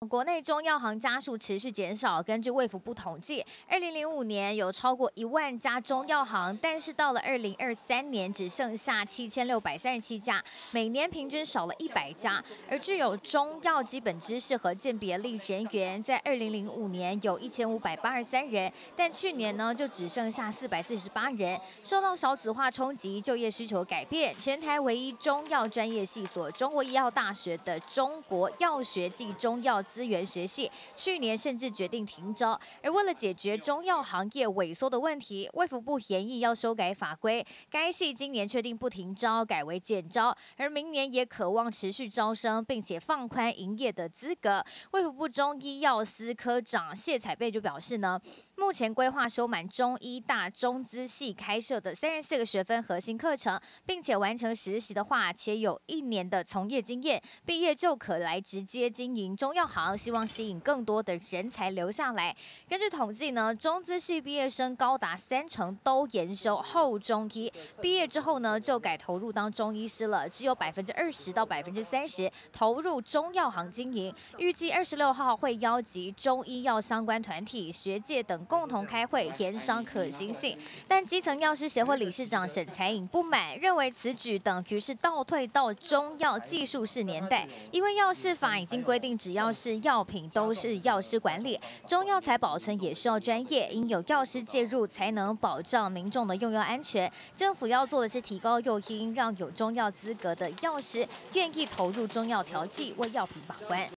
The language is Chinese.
国内中药行家数持续减少。根据卫福部统计，2005年有超过1万家中药行，但是到了2023年只剩下7637家，每年平均少了100家。而具有中药基本知识和鉴别力人员，在2005年有1583人，但去年呢就只剩下448人。受到少子化冲击，就业需求改变，全台唯一中药专业系所中国医药大学的中国药学暨中药资源学系，去年甚至决定停招。而为了解决中药行业萎缩的问题，卫福部研议要修改法规，该系今年确定不停招，改为减招，而明年也渴望持续招生，并且放宽营业的资格。卫福部中医药司科长谢彩贝就表示呢，目前规划修满中医大中资系开设的34个学分核心课程，并且完成实习的话，且有1年的从业经验，毕业就可来直接经营中药行，希望吸引更多的人才留下来。根据统计呢，中资系毕业生高达30%都研修后中医，毕业之后呢就改投入当中医师了，只有20%到30%投入中药行经营。预计26号会邀集中医药相关团体、学界等共同开会研商可行性。但基层药师协会理事长沈才颖不满，认为此举等于是倒退到中药技术士年代，因为药事法已经规定，只要是药品都是药师管理，中药材保存也需要专业，应有药师介入才能保障民众的用药安全。政府要做的是提高诱因，让有中药资格的药师愿意投入中药调剂，为药品把关。